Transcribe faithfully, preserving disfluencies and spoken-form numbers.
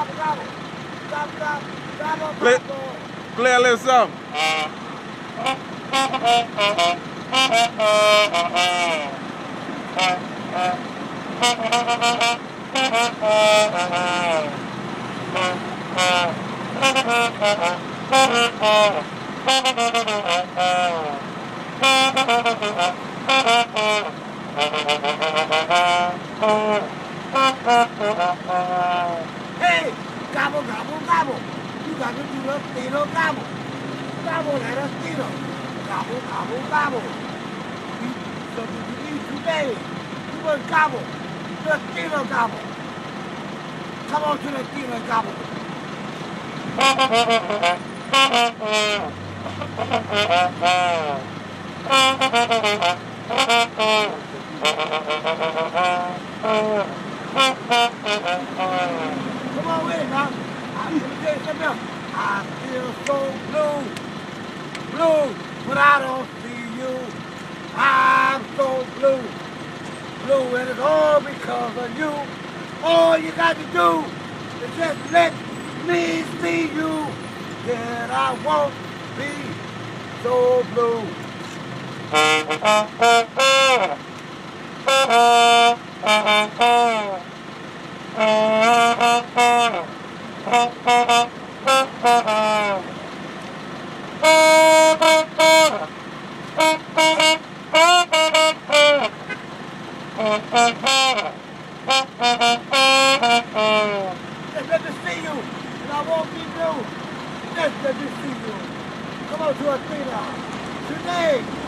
gobble, gobble. Gobble, gobble, gobble, Play, gobble. play a little something. Hey, gobble, gobble, gobble. You got to do the Athena gobble. Gobble like Athena. Gobble, gobble, gobble. Eat something to eat today. You must gobble. The Athena gobble. Come on to the Athena gobble. Come on with it now. I'm going to tell you something else. I feel so blue, blue, but I don't see you. I'm so blue, blue, and it's all because of you. All you got to do is just let me see you. Then I won't be so blue. Just let me see you, and I won't be blue. Just let me see you. Come on to Athena today.